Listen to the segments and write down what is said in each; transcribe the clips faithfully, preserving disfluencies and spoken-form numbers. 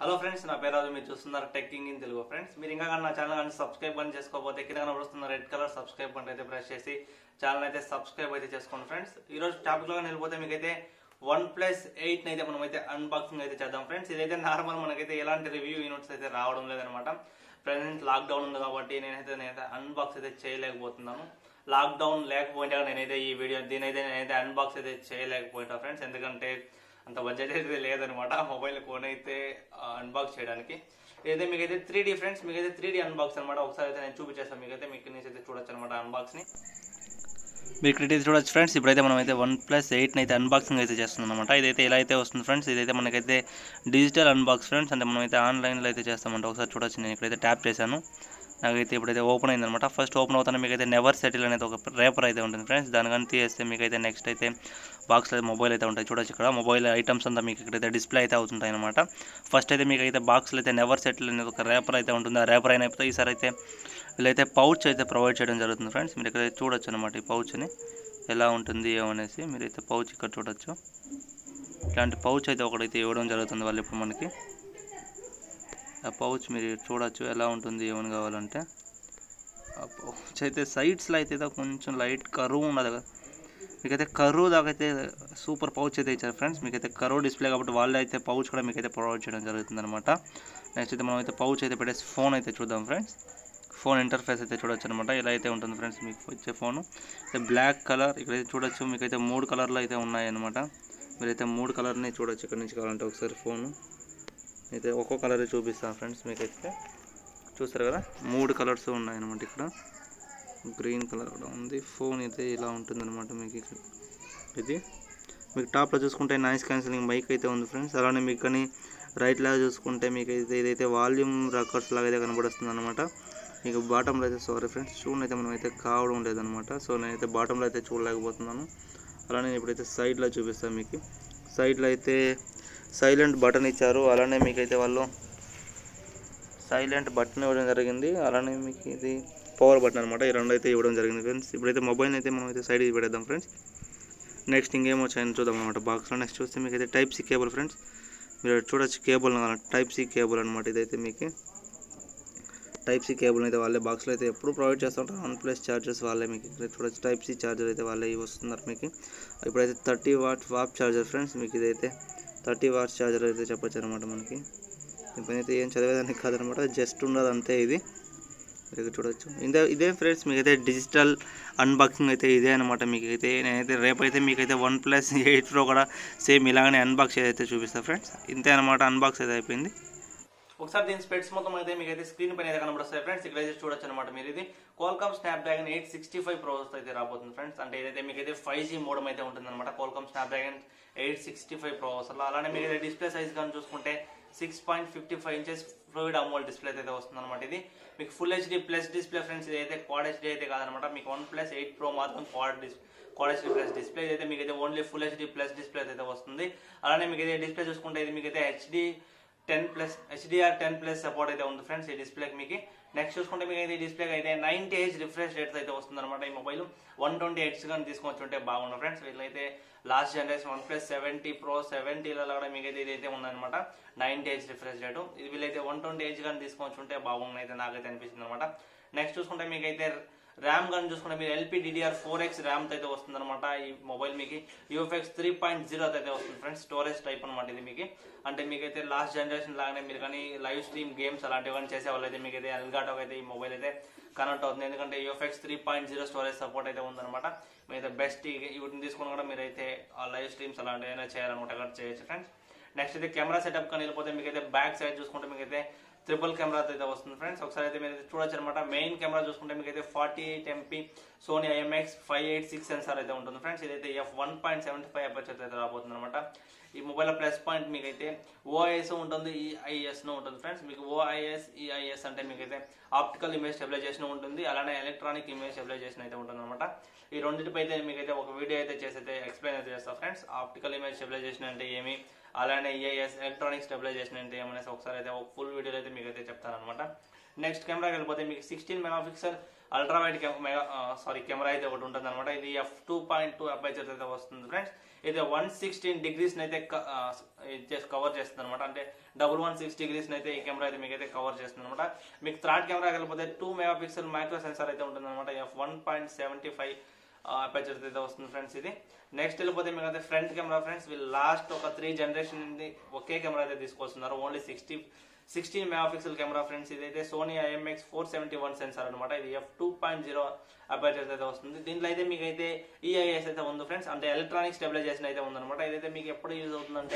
Hello friends, నా పేరు రాజు. మీరు చూస్తున్నారు టెక్కింగ్ ఇన్ తెలుగు. ఫ్రెండ్స్, మీరు ఇంకా నా ఛానల్ కానీ సబ్స్క్రైబ్ అని చేసుకోకపోతే కింద కనబడుతున్న రెడ్ కలర్ సబ్స్క్రైబ్ బటన్ అయితే ప్రెస్ చేసి ఛానల్ అయితే సబ్స్క్రైబ్ అయితే చేసుకోండి. ఫ్రెండ్స్, ఈ రోజు టాపిక్ లో వెళ్ళిపోతే మీకైతే వన్ ప్లస్ ఎయిట్ అయితే మనం అయితే అన్బాక్సింగ్ అయితే చేద్దాం. ఫ్రెండ్స్, ఇదైతే నార్మల్, మనకైతే ఎలాంటి రివ్యూ యూనిట్స్ అయితే రావడం లేదనమాట. ప్రెసెంట్ లాక్డౌన్ ఉంది కాబట్టి నేనైతే నేనైతే అన్బాక్స్ అయితే చేయలేకపోతున్నాను. లాక్డౌన్ లేకపోయినా నేనైతే ఈ వీడియో దీనైతే నేనైతే అన్బాక్స్ అయితే చేయలేకపోయినా ఫ్రెండ్స్, ఎందుకంటే అంత బడ్జెట్ అయితే లేదనమాట మొబైల్ ఫోన్ అయితే అన్బాక్స్ చేయడానికి. ఇదైతే మీకైతే త్రీ డీ ఫ్రెండ్స్, మీకైతే త్రీ డీ అన్బాక్స్ అనమాట. ఒకసారి అయితే నేను చూపించేస్తాను మీకైతే, మీకు నుంచి అయితే చూడొచ్చు అనమాట అన్బాక్స్ని. మీరు ఇక్కడ అయితే చూడొచ్చు ఫ్రెండ్స్. ఇప్పుడైతే మనం అయితే వన్ ప్లస్ ఎయిట్ని అయితే అన్బాక్సింగ్ అయితే చేస్తున్నాం అనమాట. ఇదైతే ఎలా అయితే వస్తుంది ఫ్రెండ్స్, ఇదైతే మనకైతే డిజిటల్ అన్బాక్స్ ఫ్రెండ్స్, అంటే మనం అయితే ఆన్లైన్లో అయితే చేస్తామంట. ఒకసారి చూడొచ్చు, నేను ఇక్కడైతే ట్యాప్ చేశాను, నాకైతే ఇప్పుడైతే ఓపెన్ అయిందనమాట. ఫస్ట్ ఓపెన్ అవుతానే మీకైతే నెవర్ సెటిల్ అనేది ఒక రేపర్ అయితే ఉంటుంది ఫ్రెండ్స్. దాని కానీ తీసేస్తే మీకైతే నెక్స్ట్ అయితే బాక్స్లో అయితే మొబైల్ అయితే ఉంటాయి. చూడొచ్చు ఇక్కడ మొబైల్ ఐటమ్స్ అంతా మీకు ఇక్కడైతే డిస్ప్లే అయితే అవుతుంటాయి అనమాట. ఫస్ట్ అయితే మీకైతే బాక్స్లో అయితే నెవర్ సెటిల్ అనేది ఒక రేపర్ అయితే ఉంటుంది. ఆ రేపర్ అయిన అయిపోతే ఈసారి అయితే వీళ్ళైతే పౌచ్ అయితే ప్రొవైడ్ చేయడం జరుగుతుంది ఫ్రెండ్స్. మీరు ఇక్కడ చూడొచ్చు అనమాట ఈ పౌచ్ని ఎలా ఉంటుంది ఏమనేసి. మీరైతే పౌచ్ ఇక్కడ చూడొచ్చు, ఇట్లాంటి పౌచ్ అయితే ఒకటైతే ఇవ్వడం జరుగుతుంది వాళ్ళు ఇప్పుడు మనకి. ఆ పౌచ్ మీరు చూడొచ్చు ఎలా ఉంటుంది ఏమని కావాలంటే. ఆ పౌచ్ అయితే సైడ్స్లో అయితే కొంచెం లైట్ కరువు ఉన్నది కదా, మీకైతే కరువు దాకైతే సూపర్ పౌచ్ అయితే ఇచ్చారు ఫ్రెండ్స్. మీకైతే కరువు డిస్ప్లే కాబట్టి వాళ్ళు అయితే పౌచ్ కూడా మీకైతే ప్రొవైడ్ చేయడం జరుగుతుంది అనమాట. నెక్స్ట్ అయితే మనం అయితే పౌచ్ అయితే పెట్టేసి ఫోన్ అయితే చూద్దాం ఫ్రెండ్స్. ఫోన్ ఇంటర్ఫేస్ అయితే చూడొచ్చు అనమాట, ఇలా అయితే ఉంటుంది ఫ్రెండ్స్ మీకు వచ్చే ఫోను. బ్లాక్ కలర్ ఇక్కడైతే చూడొచ్చు, మీకైతే మూడు కలర్లు అయితే ఉన్నాయి అనమాట. మీరైతే మూడు కలర్ని చూడొచ్చు ఇక్కడ నుంచి కావాలంటే ఒకసారి. ఫోను అయితే ఒక్కో కలర్ చూపిస్తాను ఫ్రెండ్స్. మీకైతే చూస్తారు కదా మూడు కలర్స్ ఉన్నాయన్నమాట. ఇక్కడ గ్రీన్ కలర్ కూడా ఉంది. ఫోన్ అయితే ఇలా ఉంటుందన్నమాట మీకు. ఇది మీకు టాప్లో చూసుకుంటే నాయిస్ క్యాన్సిలింగ్ మైక్ అయితే ఉంది ఫ్రెండ్స్. అలానే మీకు కానీ రైట్ లాగా చూసుకుంటే మీకు అయితే ఇదైతే వాల్యూమ్ రికార్డ్స్ లాగా అయితే కనబడుతుంది అనమాట. మీకు బాటంలో అయితే సారీ ఫ్రెండ్స్ చూడండి అయితే మనం అయితే కావడం లేదనమాట. సో నేనైతే బాటంలో అయితే చూడలేకపోతున్నాను. అలానే ఇప్పుడైతే సైడ్లో చూపిస్తాను మీకు. సైడ్లో అయితే సైలెంట్ బటన్ ఇచ్చారు. అలానే మీకైతే వాళ్ళు సైలెంట్ బటన్ ఇవ్వడం జరిగింది. అలానే మీకు ఇది పవర్ బటన్ అనమాట. ఈ రెండు అయితే ఇవ్వడం జరిగింది ఫ్రెండ్స్. ఇప్పుడైతే మొబైల్ అయితే మనం అయితే సైడ్కి పెడదాం ఫ్రెండ్స్. నెక్స్ట్ ఇంకేమో వచ్చాయని చూద్దాం అనమాట బాక్స్లో. నెక్స్ట్ చూస్తే మీకైతే టైప్ సి కేబుల్ ఫ్రెండ్స్. మీరు చూడొచ్చు కేబుల్ టైప్ సి కేబుల్ అనమాట. ఇదైతే మీకు టైప్ సి కేబుల్ అయితే వాళ్ళే బాక్స్లో అయితే ఎప్పుడు ప్రొవైడ్ చేస్తుంటారు. వన్ ప్లస్ ఛార్జర్స్ వాళ్ళే మీకు ఇక్కడ చూడొచ్చు. టైప్ సి ఛార్జర్ అయితే వాళ్ళే వస్తున్నారు మీకు. ఇప్పుడైతే thirty watt warp charger friends. మీకు ఇదైతే థర్టీ వాట్స్ ఛార్జర్ అయితే చెప్పొచ్చు అనమాట మనకి. ఇప్పుడైతే ఏం చదివేదానికి కాదనమాట, జస్ట్ ఉండదు అంతే. ఇది ఇక్కడ చూడొచ్చు. ఇదే ఇదే ఫ్రెండ్స్ మీకైతే డిజిటల్ అన్బాక్సింగ్ అయితే ఇదే అనమాట. మీకైతే నేనైతే రేపైతే మీకైతే వన్ ప్లస్ ఎయిట్ ప్రో కూడా సేమ్ ఇలాగనే అన్బాక్స్ అయితే చూపిస్తాను ఫ్రెండ్స్. ఇంతే అనమాట, అన్బాక్స్ అయితే అయిపోయింది. ఒకసారి దీని స్పెట్స్ మొత్తం అయితే మీకు అయితే స్క్రీన్ పైన అయితే కనబడుస్తాయి ఫ్రెండ్స్. ఇక్కడ అయితే చూడొచ్చు అనమాట మీరు. ఇది Qualcomm Snapdragon eight sixty five processor అయితే రాబోతుంది ఫ్రెండ్స్. అంటే ఇదైతే మీకు అయితే ఫైవ్ జీ మోడమ్ అయితే ఉంటుంది అనమాట. Qualcomm Snapdragon eight sixty five ప్రోసెసర్లో. అలానే మీకు అయితే డిస్ప్లే సైజ్ కానీ చూసుకుంటే six point fifty five inches fluid AMOLED display అయితే వస్తుంది అనమాట. ఇది మీకు full HD plus display friends. ఇదైతే క్వాడ్ హెచ్డీ అయితే కాదనమాట. మీకు వన్ ప్లస్ ఎయిట్ ప్రో మాత్రం quad dis quad HD plus display అయితే మీకు అయితే only full HD plus display అయితే వస్తుంది. అలానే మీకు అయితే డిస్ప్లే చూసుకుంటే ఇది మీకు అయితే HD ten plus HDR ten plus support అయితే ఉంది ఫ్రెండ్స్ ఈ డిస్ప్లేకి మీకు. నెక్స్ట్ చూసుకుంటే మీకు అయితే ఈ డిస్ప్లేకి అయితే నైన్టీ హెచ్ రిఫ్రెష్ రేట్స్ అయితే వస్తుంది అనమాట. ఈ మొబైల్ వన్ ట్వంటీ హెడ్స్ కానీ తీసుకొచ్చి ఉంటే బాగుంది ఫ్రెండ్స్. వీళ్ళైతే last generation OnePlus seventy Pro సెవెంటీలలో కూడా మీకు అయితే ఇదైతే ఉందన్నమాట నైన్టీ హెచ్ రిఫ్రెష్ రేటు. ఇది వీళ్ళైతే వన్ ట్వంటీ హెచ్ కానీ తీసుకొచ్చి ఉంటే బాగుంది అయితే నాకైతే అనిపిస్తుంది అనమాట. నెక్స్ట్ చూసుకుంటే మీకు అయితే ర్యామ్ కానీ చూసుకుంటే మీరు LP DDR four X RAM అయితే వస్తుంది అనమాట. ఈ మొబైల్ మీకు యూఎఫ్ఎక్స్ త్రీ పాయింట్ జీరో అయితే వస్తుంది ఫ్రెండ్స్. స్టోరేజ్ టైప్ అనమాట ఇది మీకు. అంటే మీకైతే లాస్ట్ జనరేషన్ లాగానే మీరు కానీ లైవ్ స్ట్రీమ్ గేమ్స్ అలాంటివి కానీ చేసే వాళ్ళైతే మీకు అయితే ఎల్గాటో అయితే ఈ మొబైల్ అయితే కనెక్ట్ అవుతుంది. ఎందుకంటే UFS three point zero storage support అయితే ఉందన్నమాట. మీరైతే బెస్ట్ వీటిని తీసుకుని కూడా మీరైతే లైవ్ స్ట్రీమ్స్ అలాంటివి ఏమైనా చేయాలన్నమాట, అక్కడ చేయొచ్చు ఫ్రెండ్స్. నెక్స్ట్ అయితే కెమెరా సెటప్ కానీ వెళ్ళిపోతే మీకైతే బ్యాక్ సైడ్ చూసుకుంటే మీకైతే ట్రిపుల్ కెమెరా అయితే వస్తుంది ఫ్రెండ్స్. ఒకసారి అయితే మీరు చూడొచ్చు అనమాట. మెయిన్ కెమెరా చూసుకుంటే మీకు అయితే forty eight MP Sony IMX five eight six sensor అయితే ఉంటుంది ఫ్రెండ్స్. ఇదైతే F one point seventy five aperture అయితే రాబోతుంది అనమాట. ఈ మొబైల్ ప్లస్ పాయింట్ మీకైతే ఓఐఎస్ ఉంటుంది, ఈఐఎస్ ఉంటుంది ఫ్రెండ్స్. మీకు ఓఐఎస్ ఈఐఎస్ అంటే మీకైతే ఆప్టికల్ ఇమేజ్ స్టెబిలైజేషన్ ఉంటుంది. అలానే ఎలక్ట్రానిక్ ఇమేజ్ స్టెబిలైజేషన్ అయితే ఉంటుంది అనమాట. ఈ రెండింటిపై అయితే మీకైతే ఒక వీడియో అయితే చేసి అయితే ఎక్స్ప్లెయిన్ అయితే చేస్తాం ఫ్రెండ్స్. ఆప్టికల్ ఇమేజ్ స్టెబిలైజేషన్ అంటే ఏమి, అలానే ఈఐఎస్ ఎలక్ట్రానిక్ స్టెబిలైజేషన్ అంటే ఏమనేసి ఒకసారి అయితే ఒక ఫుల్ వీడియోలో అయితే మీకు అయితే చెప్తాను అనమాట. నెక్స్ట్ కెమెరాకి వెళ్ళిపోతే మీకు sixteen megapixel ultra wide mega sorry camera అయితే ఒకటి ఉంటుంది అనమాట. ఇది F two point two aperture అయితే వస్తుంది ఫ్రెండ్స్. ఇది వన్ సిక్స్టీన్ డిగ్రీస్ అయితే కవర్ చేస్తుంది అనమాట. అంటే డబుల్ వన్ సిక్స్ డిగ్రీస్ అయితే ఈ కెమెరా అయితే మీకు అయితే కవర్ చేస్తుంది అనమాట. మీకు థర్డ్ కెమెరా వెళ్ళిపోతే two megapixel micro sensor అయితే ఉంటుంది అనమాట. F one point seventy five aperture అయితే వస్తుంది ఫ్రెండ్స్ ఇది. నెక్స్ట్ వెళ్ళిపోతే మీకు అయితే ఫ్రంట్ కెమెరా ఫ్రెండ్స్. వీళ్ళు లాస్ట్ ఒక త్రీ జనరేషన్ ఒకే కెమెరా అయితే తీసుకొస్తున్నారు. Only sixty sixteen megapixel camera friends. ఇదైతే Sony IMX four seventy one sensor అనమాట. ఇది F two point zero aperture అయితే వస్తుంది. దీంట్లో అయితే మీకు అయితే ఈఐఎస్ అయితే ఉంది ఫ్రెండ్స్. అంటే ఎలక్ట్రానిక్ స్టెబిలైజేషన్ అయితే ఉందన్నమాట. ఇదైతే మీకు ఎప్పుడు యూజ్ అవుతుందంటే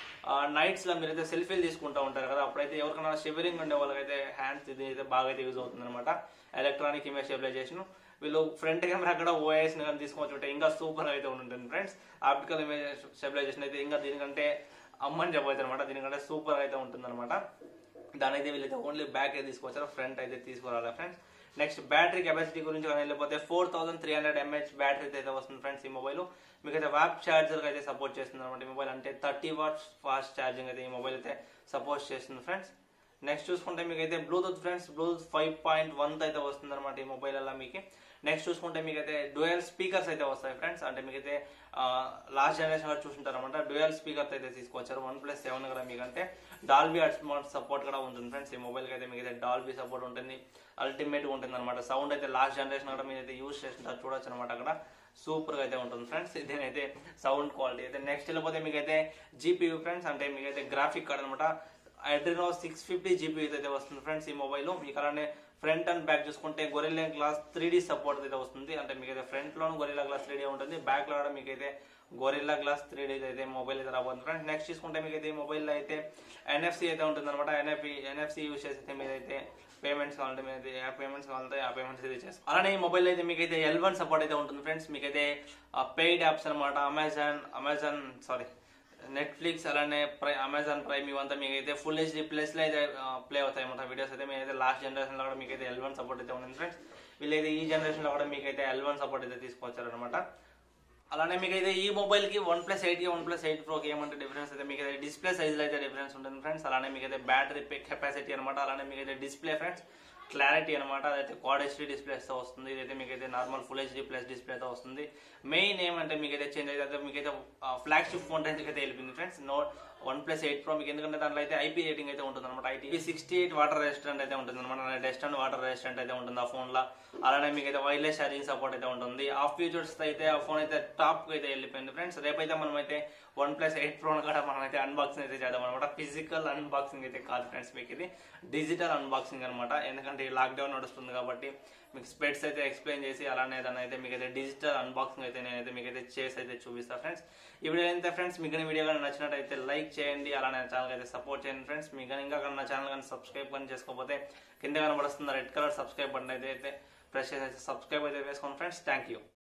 నైట్స్ లో మీరైతే సెల్ఫీలు తీసుకుంటూ ఉంటారు కదా, అప్పుడైతే ఎవరికైనా షివరింగ్ ఉండే వాళ్ళకైతే హ్యాండ్స్ ఇది అయితే బాగా అయితే యూజ్ అవుతుంది అనమాట. Electronic image stabilisation. వీళ్ళు ఫ్రంట్ కెమెరా కూడా ఓఎస్ కానీ తీసుకోవచ్చు ఇంకా సూపర్ అయితే ఉంటుంది ఫ్రెండ్స్. ఆప్టికల్ ఇమేజ్ స్టెబిలైజేషన్ అయితే ఇంకా దీనికంటే అమ్మని చెప్పవచ్చు అనమాట. దీనికంటే సూపర్ అయితే ఉంటుంది అనమాట. దాని అయితే వీళ్ళైతే ఓన్లీ బ్యాక్ అయితే తీసుకొచ్చారు, ఫ్రంట్ అయితే తీసుకురాలి ఫ్రెండ్స్. నెక్స్ట్ బ్యాటరీ కెపాసిటీ గురించి కానీ వెళ్ళిపోతే four thousand three hundred mAh battery అయితే వస్తుంది ఫ్రెండ్స్. ఈ మొబైల్ మీకు అయితే వ్యాప్ ఛార్జర్ అయితే సపోర్ట్ చేస్తుంది అనమాట. ఈ మొబైల్ అంటే థర్టీ వాట్స్ ఫాస్ట్ ఛార్జింగ్ అయితే ఈ మొబైల్ అయితే సపోర్ట్ చేస్తుంది ఫ్రెండ్స్. నెక్స్ట్ చూసుకుంటే మీకు అయితే Bluetooth friends. Bluetooth five point one అయితే వస్తుంది అనమాట ఈ మొబైల్ అలా మీకు. నెక్స్ట్ చూసుకుంటే మీకు అయితే డ్యూయల్ స్పీకర్స్ అయితే వస్తాయి ఫ్రెండ్స్. అంటే మీకు అయితే లాస్ట్ జనరేషన్ కూడా చూసుంటారు అనమాట. డ్యూయల్ స్పీకర్స్ అయితే తీసుకొచ్చారు. వన్ ప్లస్ సెవెన్ కూడా మీకు అంటే డాల్బీ అట్మాస్ సపోర్ట్ కూడా ఉంటుంది ఫ్రెండ్స్. ఈ మొబైల్కి అయితే మీకు అయితే డాల్బీ సపోర్ట్ ఉంటుంది, అల్టిమేట్ గా ఉంటుంది అనమాట. సౌండ్ అయితే లాస్ట్ జనరేషన్ కూడా మీరు అయితే యూజ్ చేస్తుంటారు, చూడొచ్చు అనమాట. అక్కడ సూపర్ గా అయితే ఉంటుంది ఫ్రెండ్స్. ఇదేనైతే సౌండ్ క్వాలిటీ అయితే. నెక్స్ట్ వెళ్ళిపోతే మీకు అయితే జీపీయూ ఫ్రెండ్స్. అంటే మీకు అయితే గ్రాఫిక్ కార్డ్ అనమాట. అడ్రినో సిక్స్ ఫిఫ్టీ జీబీ అయితే వస్తుంది ఫ్రెండ్స్ ఈ మొబైల్. మీకు అలానే ఫ్రంట్ అండ్ బ్యాక్ చూసుకుంటే Gorilla Glass three D support అయితే వస్తుంది. అంటే మీకు అయితే ఫ్రంట్ లోను గొరిల్లా గ్లాస్ త్రీ డీ ఉంటుంది, బ్యాక్ లో కూడా మీకు అయితే గొరిల్లా గ్లాస్ త్రీ డీ అయితే మొబైల్ అయితే రాబోతుంది ఫ్రెండ్స్. నెక్స్ట్ చూసుకుంటే మీకు అయితే ఈ మొబైల్ అయితే ఎన్ఎఫ్సి అయితే ఉంటుంది అనమాట. ఎన్ఎఫ్సి ఎన్ఎఫ్సి యూస్ చేస్తే మీరు అయితే పేమెంట్స్ కావాలంటే మీరు అయితే పేమెంట్స్ కావాలంటే ఆ పేమెంట్స్ అయితే చేస్తారు. అలానే ఈ మొబైల్ అయితే మీకు అయితే ఎల్ వన్ సపోర్ట్ అయితే ఉంటుంది ఫ్రెండ్స్. మీకు అయితే పెయిడ్ యాప్స్ అనమాట. అమెజాన్ అమెజాన్ సారీ నెట్ఫ్లిక్స్ అలానే ప్రై అమెజాన్ ప్రైమ్ ఇవంతా మీకు అయితే ఫుల్ హెచ్డీ ప్లస్ లో అయితే ప్లే అవుతాయి అనమాట వీడియోస్ అయితే. మీరైతే లాస్ట్ జనరేషన్ లో కూడా మీకు అయితే ఎల్ వన్ సపోర్ట్ అయితే ఉంటుంది ఫ్రెండ్స్. వీళ్ళైతే ఈ జనరేషన్ లో కూడా మీకు అయితే ఎల్ వన్ సపోర్ట్ అయితే తీసుకొచ్చారు అనమాట. అలానే మీకు అయితే ఈ మొబైల్ కి వన్ ప్లస్ ఎయిట్ కి వన్ ప్లస్ ఎయిట్ ప్రోకి ఏమంటే డిఫరెన్స్ అయితే మీకు అయితే డిస్ప్లే సైజ్ లో అయితే డిఫరెన్స్ ఉంటుంది ఫ్రెండ్స్. అలానే మీకు అయితే బ్యాటరీ కెపాసిటీ అనమాట. అలానే మీకు అయితే డిస్ప్లే ఫ్రెండ్స్ క్లారిటీ అనమాట. అదైతే క్వాడ్ హెచ్డీ డిస్ప్లేస్ తో వస్తుంది. ఇదైతే మీకైతే నార్మల్ ఫుల్ హెచ్డీ ప్లస్ డిస్ప్లేతో వస్తుంది. మెయిన్ ఏమంటే మీకైతే చేంజ్ అయితే మీకైతే ఫ్లాగ్షిప్ ఫోన్ రేంజ్ అయితే వెళ్ళిపోయింది friends. Note one plus eight pro మీకు ఎందుకంటే దాంట్లో అయితే ఐపీ రేటింగ్ అయితే ఉంటుంది అనమాట. IP sixty eight water resistant అయితే ఉంటుంది అనమాట. డస్ట్ అండ్ వాటర్ రెసిస్టెంట్ అయితే ఉంటుంది ఆ ఫోన్ లో. అలానే మీకు అయితే వైర్లెస్ ఛార్జింగ్ సపోర్ట్ అయితే ఉంటుంది. ఆ ఫీచర్స్ అయితే ఆ ఫోన్ అయితే టాప్ అయితే వెళ్ళిపోయింది ఫ్రెండ్స్. రేపైతే మనం అయితే వన్ ప్లస్ ఎయిట్ ప్రో కూడా మనం అయితే అన్బాక్సింగ్ అయితే చేద్దాం అనమాట. ఫిజికల్ అన్బాక్సింగ్ అయితే కాదు ఫ్రెండ్స్, మీకు ఇది డిజిటల్ అన్బాక్సింగ్ అనమాట. ఎందుకంటే ఈ లాక్డౌన్ నడుస్తుంది కాబట్టి మీకు స్పెట్స్ అయితే ఎక్స్ప్లెయిన్ చేసి అలానే దాన్ని అయితే మీకు అయితే డిజిటల్ అన్బాక్సింగ్ అయితే నేనైతే మీకు అయితే చేసి అయితే చూపిస్తాను ఫ్రెండ్స్. ఈ వీడియో అయితే ఫ్రెండ్స్ మీకు వీడియో కానీ నచ్చినట్టయితే లైక్ చేయండి, అలానే ఛానల్ అయితే సపోర్ట్ చేయండి ఫ్రెండ్స్. మీకు కానీ ఇంకా నా ఛానల్ కానీ సబ్స్క్రైబ్ కానీ చేసుకోకపోతే కింద కనబడుతున్న రెడ్ కలర్ సబ్స్క్రైబ్ బటన్ అయితే అయితే ప్రెస్ చేసి సబ్స్క్రైబ్ అయితే వేసుకోండి ఫ్రెండ్స్. Thank you.